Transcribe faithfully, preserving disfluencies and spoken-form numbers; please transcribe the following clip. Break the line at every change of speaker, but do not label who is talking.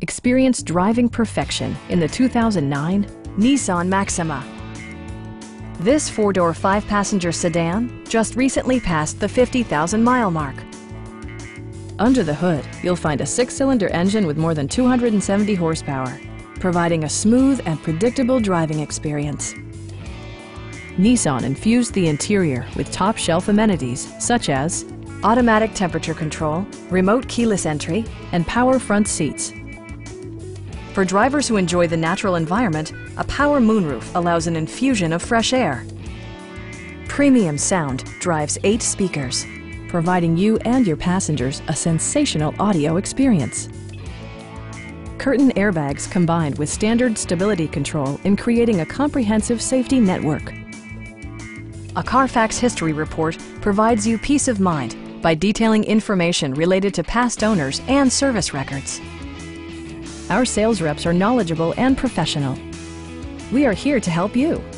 Experience driving perfection in the two thousand nine Nissan Maxima. This four-door, five-passenger sedan just recently passed the fifty thousand mile mark. Under the hood, you'll find a six-cylinder engine with more than two hundred seventy horsepower, providing a smooth and predictable driving experience. Nissan infused the interior with top-shelf amenities such as automatic temperature control, remote keyless entry, and power front seats. For drivers who enjoy the natural environment, a power moonroof allows an infusion of fresh air. Premium sound drives eight speakers, providing you and your passengers a sensational audio experience. Curtain airbags combined with standard stability control in creating a comprehensive safety network. A Carfax history report provides you peace of mind by detailing information related to past owners and service records. Our sales reps are knowledgeable and professional. We are here to help you.